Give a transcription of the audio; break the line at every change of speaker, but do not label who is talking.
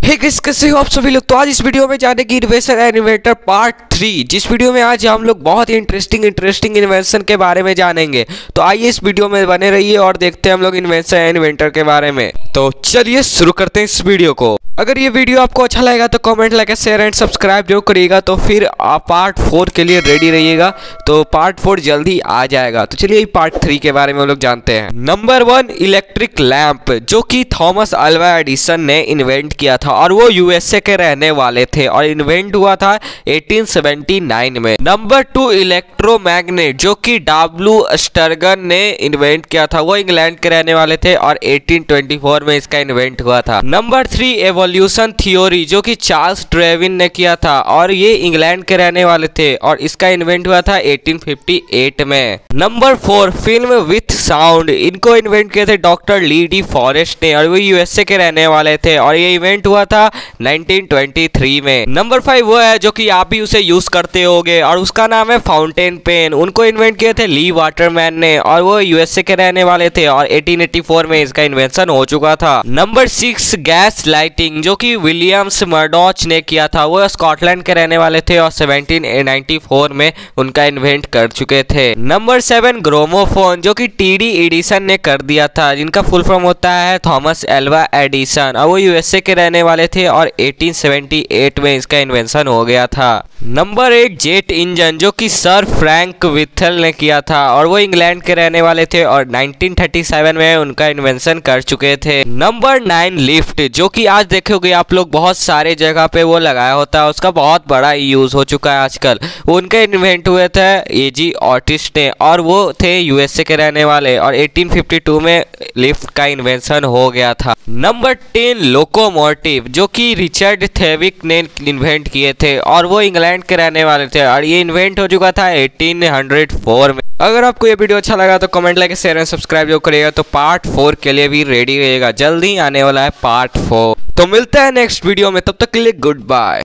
Hey guys, कैसे हो आप सभी लोग। तो आज इस वीडियो में जाने की इन्वेंशन एंड इन्वेंटर पार्ट 3, जिस वीडियो में आज हम लोग बहुत ही इंटरेस्टिंग इन्वेंशन के बारे में जानेंगे। तो आइए इस वीडियो में बने रहिए और देखते हैं हम लोग इन्वेंशन एंड इन्वेंटर के बारे में। तो चलिए शुरू करते हैं इस वीडियो को। अगर ये वीडियो आपको अच्छा लगेगा तो comment, like, share and subscribe जरूर करिएगा। तो फिर आप पार्ट 4 के लिए रेडी रहिएगा। तो पार्ट 4 जल्दी आ जाएगा। तो चलिए पार्ट 3 के बारे में हम लोग जानते हैं। नंबर 1, इलेक्ट्रिक लैंप, जो कि थॉमस अल्वा एडिसन ने इन्वेंट किया था और वो यूएसए के रहने वाले थे और इन्वेंट हुआ था 1879 में। नंबर 2, इलेक्ट्रोमैग्नेट, जो कि डब्ल्यू स्टर्गन ने इन्वेंट किया था। वो इंग्लैंड के रहने वाले थे और 1824 में इसका इन्वेंट हुआ था। नंबर 3, एवोल्यूशन थ्योरी, जो कि चार्ल्स डार्विन ने किया था और ये इंग्लैंड के रहने वाले थे और इसका इन्वेंट हुआ था 1858 में। नंबर 4, फिल्म विथ साउंड, इनको इन्वेंट किए थे डॉक्टर ली डी फॉरेस्ट ने और वो यूएसए के रहने वाले थे और ये इवेंट हुआ था 1923 में। नंबर 5 वो है जो कि आप भी उसे यूज करते होगे और उसका नाम है फाउंटेन पेन। उनको इन्वेंट किए थे ली वाटरमैन ने और वो यूएसए के रहने वाले थे और 1884 में इसका इन्वेंशन हो चुका था। नंबर 6, गैस लाइटिंग, जो कि विलियम्स मर्डॉच ने किया था। वो स्कॉटलैंड के रहने वाले थे और 1794 में उनका इन्वेंट कर चुके थे। नंबर 7, ग्रामोफोन, जो कि टीडी एडिसन ने कर दिया था, जिनका फुल फॉर्म होता है थॉमस एल्वा एडिसन और वो यूएसए के रहने वाले थे और 1878 में इसका इन्वेंशन हो गया था। नंबर 8, जेट इंजन, जो कि सर फ्रैंक विथल ने किया था और वो इंग्लैंड के रहने वाले थे और 1937 में उनका इन्वेंशन कर चुके थे। नंबर 9, लिफ्ट, जो कि आज देखोगे आप लोग बहुत सारे जगह पे वो लगाया होता है, उसका बहुत बड़ा यूज हो चुका है आजकल। उनके इन्वेंट हुए थे एजी ऑटिस्ट ने और वो थे यूएसए के रहने वाले और 1852 में लिफ्ट का इन्वेंशन हो गया था। नंबर 10, लोकोमोटिव, जो कि रिचर्ड थेविक ने इन्वेंट किए थे और वो इंग्लैंड के रहने वाले थे और ये इन्वेंट हो चुका था 1804 में। अगर आपको ये वीडियो अच्छा लगा तो comment, like, share and subscribe जो करिएगा। तो पार्ट 4 के लिए भी रेडी रहिएगा, जल्दी आने वाला है पार्ट 4। तो मिलते हैं नेक्स्ट वीडियो में, तब तक के लिए गुड बाय।